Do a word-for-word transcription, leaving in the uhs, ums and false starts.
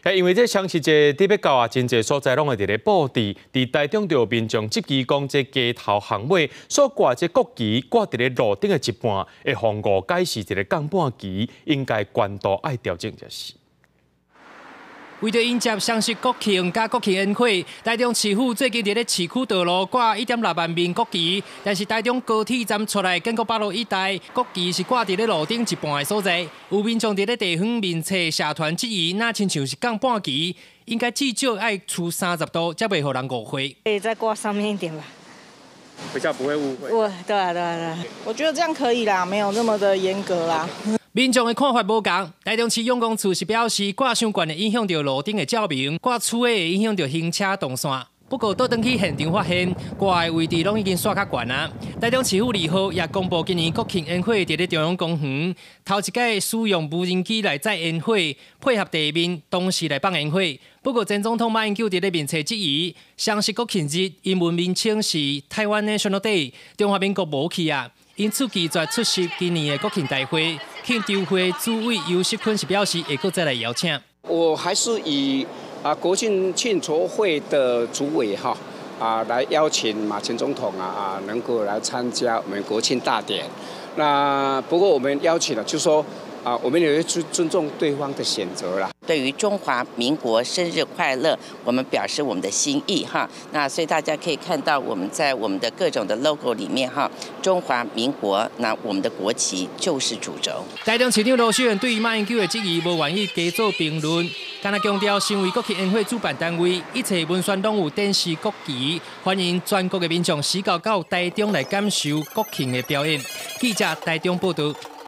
系因为这双十节特别高啊，真侪所在拢会伫咧布置，伫台中就有民众即期讲这街头巷尾所挂这国旗挂伫咧路顶的一半，会防误解是一个降半旗，应该关度爱调整才是。 为着迎接双十国庆加国庆宴会，台中市府最近伫咧市区道路挂一点六万面国旗，但是台中高铁站出来建国北路一带，国旗是挂伫咧路顶一半的所在。有民众伫咧地方面册社团质疑，那亲像是降半旗，应该至少爱出三十度，才袂互人误会。 可以再挂上面一点吧， 比较不会误会。 我，对啊，对啊，对啊，我觉得这样可以啦，没有那么的严格啦。 民众的看法无同，台中市永公处是表示挂伤悬会影响到路顶的照明，挂粗的会影响到行车动线。不过倒转去现场发现，挂的位置拢已经刷较悬啊。台中市府二号也公布今年国庆宴会伫咧中央公园，头一届使用无人机来载宴会，配合地面同时来放宴会。不过前总统马英九伫咧面册质疑，双十国庆日英文名称是台湾 National Day， 中华民国无去啊。 因此拒绝出席今年的国庆大会，庆祝会主委尤锡坤是表示会阁再来邀请。 我还是以啊国庆庆祝会的主委哈啊来邀请马前总统啊啊能够来参加我们国庆大典。那不过我们邀请了，就说啊我们也会尊尊重对方的选择啦。 对于中华民国生日快乐，我们表示我们的心意哈。那所以大家可以看到，我们在我们的各种的 logo 里面哈，中华民国，那我们的国旗就是主轴。 台中市长罗秀燕对于马英九的质疑无愿意加做评论，敢若强调，身为国庆宴会主办单位，一切文宣拢有展示国旗，欢迎全国的民众时到到台中来感受国庆的表演。记者台中报道。